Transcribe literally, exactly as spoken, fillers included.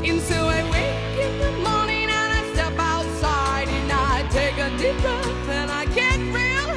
And so I wake in the morning and I step outside and I take a deep breath and I get real